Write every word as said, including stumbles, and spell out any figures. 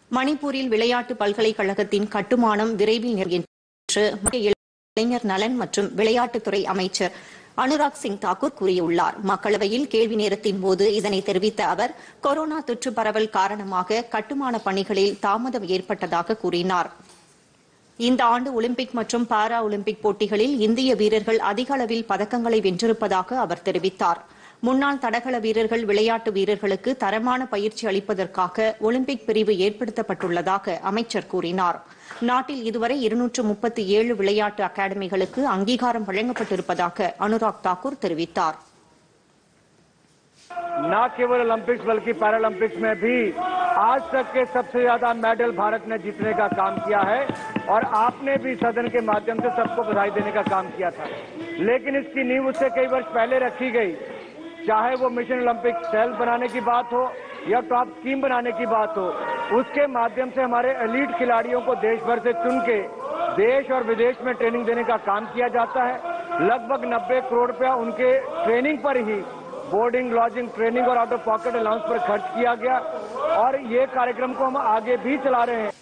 மணிப்பூரில் விளையாட்டு பல்கலைக்கழகத்தின் கட்டுமானம் விரைவில் நிறைவேறும் என்று மத்திய இளைஞர் நலன் மற்றும் விளையாட்டுத்துறை அமைச்சர் அனுராக் சிங் தாக்கூர் கூறியுள்ளார். மக்களவையில் கேள்வி நேரத்தின் போது இதனை தெரிவித்த அவர், கொரோனா தொற்று பரவல் காரணமாக கட்டுமான பணிகளில் தாமதம் ஏற்பட்டதாக கூறினார். இந்த ஆண்டு ஒலிம்பிக் மற்றும் பாரா ஒலிம்பிக் போட்டிகளில் இந்திய வீரர்கள் அதிக அளவில் பதக்கங்களை வென்றிருப்பதாக அவர் தெரிவித்தார். முன்னாள் தடகள வீரர்கள், விளையாட்டு வீரர்களுக்கு தரமான பயிற்சி அளிப்பதற்காக ஒலிம்பிக் பிரிவு ஏற்படுத்தப்பட்டுள்ளதாக அமைச்சர் கூறினார். நாட்டில் இதுவரை இருநூற்று முப்பத்தி ஏழு விளையாட்டு அகாடமிகளுக்கு அங்கீகாரம் வழங்கப்பட்டிருப்பதாக அனுராக் தாக்கூர் தெரிவித்தார். न केवल ओलंपिक्स बल्कि पैरालंपिक्स में भी आज तक के सबसे ज्यादा मेडल भारत ने जीतने का काम किया है और आपने भी सदन के माध्यम से सबको बधाई देने का काम किया था। लेकिन इसकी नींव उससे कई वर्ष पहले रखी गई, चाहे वो मिशन ओलंपिक सेल बनाने की बात हो या टॉप स्कीम बनाने की बात हो। उसके माध्यम से हमारे एलीट खिलाड़ियों को देश भर से चुन के देश और विदेश में ट्रेनिंग देने का काम किया जाता है। लगभग नब्बे करोड़ रुपया उनके ट्रेनिंग पर ही, बोर्डिंग, लॉजिंग, ट्रेनिंग और आउट ऑफ पॉकेट अलाउंस पर खर्च किया गया और ये कार्यक्रम को हम आगे भी चला रहे हैं।